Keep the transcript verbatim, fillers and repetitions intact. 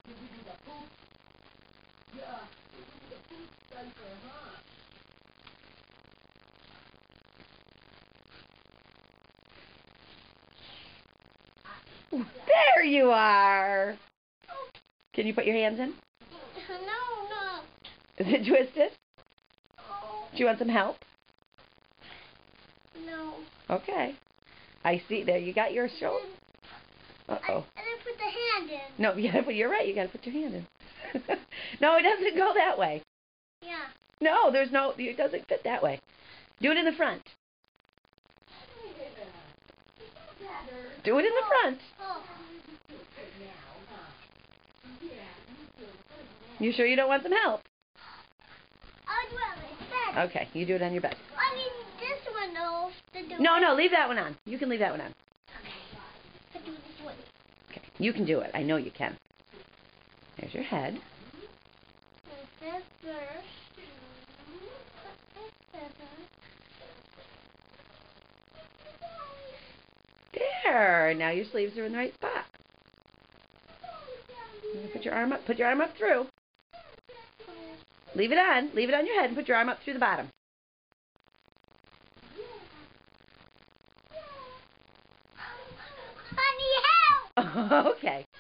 There you are. Can you put your hands in? No, no. Is it twisted? Do you want some help? No. Okay. I see. There, you got your shoulder. Uh oh. I, I didn't put the hand in. No, you gotta put. You're right. You gotta put your hand in. No, it doesn't go that way. Yeah. No, there's no. It doesn't fit that way. Do it in the front. Do it in the front. Oh. You sure you don't want some help? I'd rather bed. Okay, you do it on your bed. I mean, this one though. To do No, it. no, leave that one on. You can leave that one on. Okay. I do this one. Okay, you can do it. I know you can. There's your head. This first. There. Now your sleeves are in the right spot. Put your arm up. Put your arm up through. Leave it on. Leave it on your head and put your arm up through the bottom. I need help. Okay.